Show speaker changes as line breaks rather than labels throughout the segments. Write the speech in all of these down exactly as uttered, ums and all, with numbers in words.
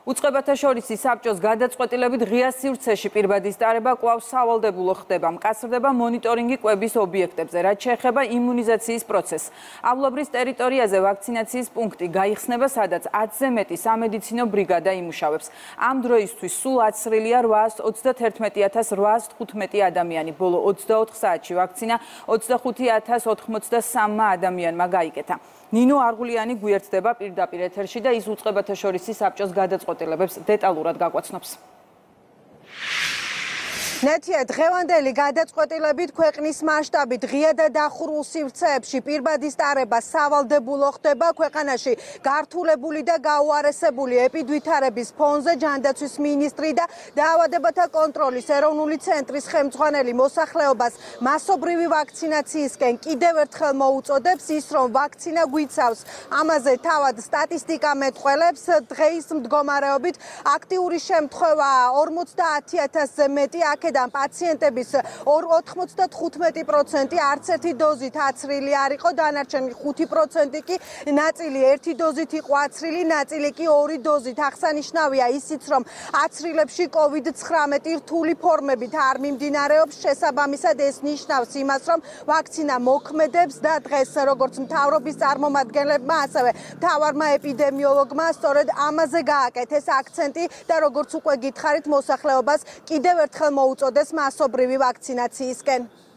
უწყებათა შორის საბჭოს გადაწყვეტილებით ღია სივრცეში პირბადის ტარება კვლავ სავალდებულო ხდება. მკაცრდება მონიტორინგი კვების ობიექტებზე, რაც შეეხება იმუნიზაციის პროცესს. ავლაბრის ტერიტორიაზე ვაქცინაციის პუნქტი გაიხსნება, სადაც ათზე მეტი სამედიცინო ბრიგადა იმუშავებს. ამ დროისთვის სულ აცრილია რვაას ოცდაათერთმეტი ათას რვაას თხუთმეტი ადამიანი. ბოლო ოცდაოთხ საათში ვაქცინა ოცდახუთი ათას ოთხმოცდასამმა ადამიანმა გაიკეთა. ნინო არღულიანი გვერდდება პირდაპირ ეთერში და ის უწყებათა შორის საბჭოს გადაწყვეტილებებს დეტალურად გაგვაცნობს.
ნეთია დღევანდელი გადაწყვეტილებით ქვეყნის მასშტაბით ღია და დახურულ სივრცეებში პირბადის ტარება სავალდებულო ხდება. ქვეყანაში გართულებული და გაუარესებული ეპიდვითარების ფონზე ჯანდაცვის მინისტრი და დაავადებათა კონტროლის ეროვნული ცენტრის ხელმძღვანელი მოსახლეობას მასობრივი ვაქცინაციისკენ კიდევ ერთხელ მოუწოდებს ის, რომ ვაქცინა გვიცავს. ამაზე თავად სტატისტიკა მეტყველებს. დღეის მდგომარეობით აქტიური შემთხვევაა ორმოცდაათი ათასზე მეტი. აქედან პაციენტების ოთხმოცდათხუთმეტი პროცენტი არც ერთი დოზით აცრილი არ იყო, დანარჩენი ხუთი პროცენტი კი ნაწილი ერთი დოზით იყო აცრილი, ნაწილი კი ორი დოზით. აღსანიშნავია ისიც, რომ აცრილებში კოვიდ ცხრამეტი რთული ფორმებით არ მიმდინარეობს. შესაბამისად ეს ნიშნავს იმას, რომ ვაქცინა მოქმედებს და დღეს როგორც მთავრობის წარმომადგენლებმა, ასევე მთავარმა ეპიდემიოლოგმა სწორედ ამაზე გააკეთეს აქცენტი და როგორც უკვე გითხარით, მოსახლეობას კიდევ ერთხელ მოუწოდეს მასობრივი ვაქცინაციისკენ.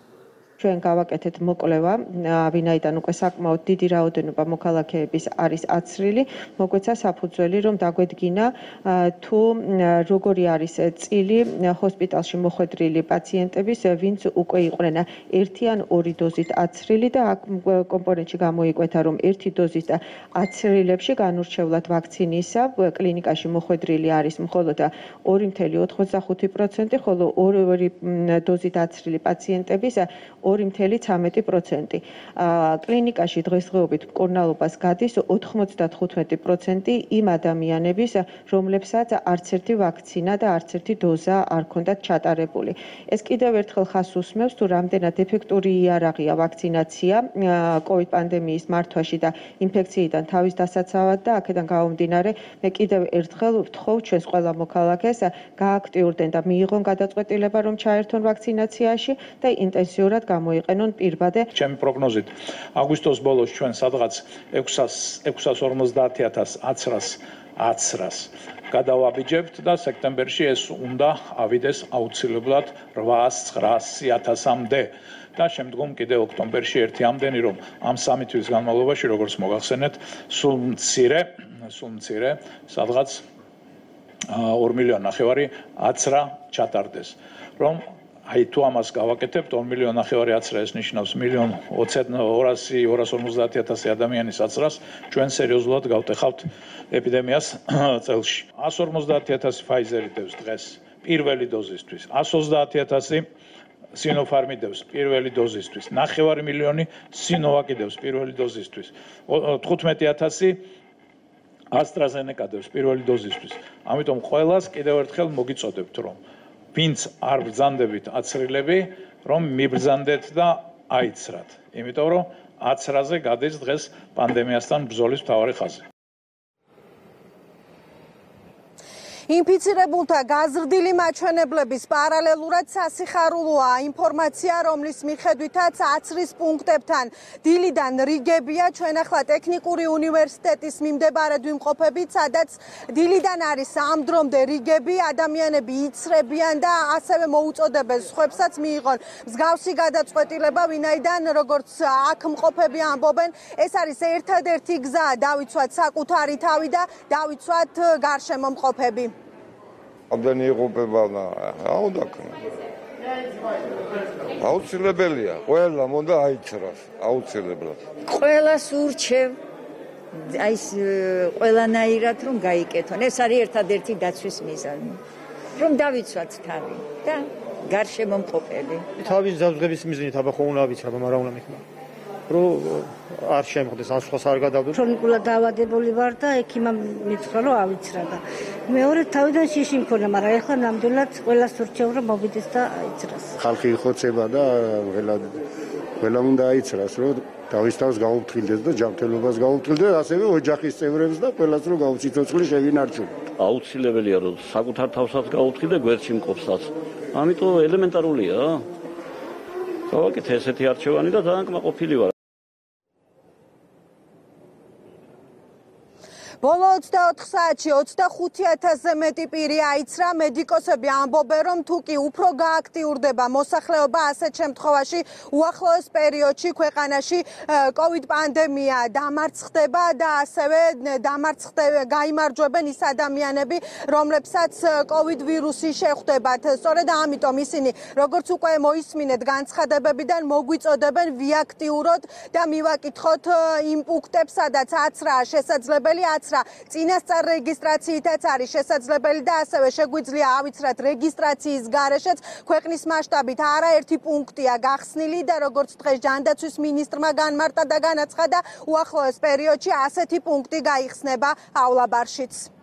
ჩვენ გავაკეთეთ მოკვლევა, ვინაიდან უკვე საკმაოდ დიდი რაოდენობა მოქალაქეების არის აცრილი, მოგვეცა საფუძველი, რომ დაგვედგინა თუ როგორი არის წილი ჰოსპიტალში მოხვედრილი პაციენტების, ვინც უკვე იყვნენ ერთი ან ორი დოზით აცრილი და აქ კომპონენტში გამოიკვეთა, რომ ერთი დოზით აცრილებში განურჩევლად ვაქცინისა კლინიკაში მოხვედრილი არის მხოლოდ ორი წელი ოცდახუთი პროცენტი, ხოლო ორი დოზით აცრილი პაციენტების ორი წელი ცამეტი პროცენტი. კლინიკაში დღესდღეობით მკურნალობას გადის ოთხმოცდათხუთმეტი პროცენტი იმ ადამიანების, რომლებსაც არც ერთი ვაქცინა და არც ერთი დოზა არ ჰქონდათ ჩატარებული. ეს კიდევ ერთხელ ხაზს უსმევს, თუ რამდენად ეფექტური იარაღია ვაქცინაცია კოვიდ პანდემიის მართვაში და ინფექციიდან თავის დასაცავად და აქედან გამომდინარე, მე კიდევ ერთხელ ვთხოვ ჩვენს ყველა მოქალაქეს გააქტიურდნენ და მიიღონ გადაწყვეტილება, რომ ჩაერთონ ვაქცინაციაში და ინტენსიურად გამოიყენონ პირბადე.
ჩემი პროგნოზით აგვისტოს ბოლოს ჩვენ სადღაც ექვსას ორმოცდაათი ათას აცრას აცრას გადავაბიჯებთ და სექტემბერში ეს უნდა ავიდეს აუცილებლად რვაას ცხრაასი ათასამდე და შემდგომ კიდევ ოქტომბერში ერთი ამდენი, რომ ამ სამი თვის განმავლობაში, როგორც მოგახსენეთ, სულ მცირე, სულ მცირე სადღაც ორ მილიონ ნახევარი აცრა ჩატარდეს, რომ აი თუ ამას გავაკეთებთ, ორ მილიონ ნახევარი აცრა, ეს ნიშნავს მილიონ ორასი ორას ორმოცდაათი ათასი ადამიანის აცრას, ჩვენ სერიოზულად გავტეხავთ ეპიდემიას წელში. ას ორმოცდაათი ათასი ფაიზერი დევს დღეს პირველი დოზისთვის, ას ოცდაათი ათასი სინოფარმი დევს პირველი დოზისთვის, ნახევარი მილიონი სინოვაკი დევს პირველი დოზისთვის, თხუთმეტი ათასი AstraZeneca დევს პირველი დოზისთვის. ამიტომ ყველას კიდევ ერთხელ მოგიწოდებთ, რომ ვინც არ ბრძანდებით აცრილები, რომ მიბრძანდეთ და აიცრათ. იმიტომ რომ აცრაზე გადის დღეს პანდემიასთან ბრძოლის მთავარი ხაზი.
ინფიცირებულთა გაზრდილი მაჩვენებლების პარალელურად სასიხარულოა ინფორმაცია, რომლის მიხედვითაც აცრის პუნქტებთან დილიდან რიგებია. ჩვენ ახლა ტექნიკური უნივერსიტეტის მიმდებარედ ვიმყოფებით, სადაც დილიდან არის ამ დრომდე რიგები, ადამიანები იცრებიან და ასევე მოუწოდებენ სხვებსაც მიიღონ მსგავსი გადაწყვეტილება, ვინაიდან როგორც აქ მყოფები ამბობენ, ეს არის ერთადერთი გზა დავიცვათ საკუთარი თავი და დავიცვათ გარშემო მყოფები.
ამდენი იღუპება და რა უნდა ქნა? აუცილებელია, ყველამ უნდა აიცრას, აუცილებლად.
ყველას ურჩევ, აი ეს ყველანაირად რომ გაიკეთონ. ეს არის ერთადერთი დაცვის მიზანი. რომ დავიცვათ თავი და გარშემო მყოფები.
თავის ძალზღების მიზნით აბა ხო უნდა ვიცრა, მაგრამ უნდა მიხმა. რო არ შემხდეს ან სხვას არ გადავდო.
ქრონიკულად დაავადებული ვარ და ექიმამ მითხრა რომ ავიცრა და მეორე თავიდან შიში მქონდა, მაგრამ ეხლა ნამდვილად ყველას ურჩევ რომ მოვიდეს და აიცრას.
ხალხი იხოცება და ყველა ყველა უნდა აიცრას, რომ თავის თავს გაუფრთხილდეს და ჯანმრთელობას გაუფრთხილდეს, ასევე ოჯახის წევრებს და ყველას რომ გაუციტოცხლი შევინარჩუნოთ.
აუცილებელია რომ საკუთარ თავსაც გაუთხი და გვერდში მყოფსაც. ამიტომ ელემენტარულია. გავაკეთე ესეთი არჩევანი და ძალიან კმაყოფილი ვარ.
ბოლო ოცდაოთხ საათში ოცდახუთი ათასზე მეტი პირი აიცრა. მედიკოსები ამბობენ, რომ თუ კი უფრო გააქტიურდება მოსახლეობა, ასეთ შემთხვევაში უახლოეს პერიოდში ქვეყანაში კოვიდ პანდემია დამარცხდება და ასევე დამარცხდება, გაიმარჯვებენ ის ადამიანები, რომლებსაც კოვიდ ვირუსი შეხვდებათ. სწორედ ამიტომ ისინი, როგორც უკვე მოისმინეთ განცხადებებიდან, მოგვიწოდებენ ვიაქტიუროთ და მივაკითხოთ იმ პუნქტებს, სადაც აცრაა შესაძლებელი აცრა წინასწარ რეგისტრაციითაც არის შესაძლებელი და ასევე შეგვიძლია ავიცრათ რეგისტრაციის გარეშეც. ქვეყნის მასშტაბით არაერთი პუნქტია გახსნილი და როგორც დღეს ჯანდაცვის მინისტრმა განმარტა და განაცხადა, უახლოეს პერიოდში ასეთი პუნქტი გაიხსნებაავლაბარშიც.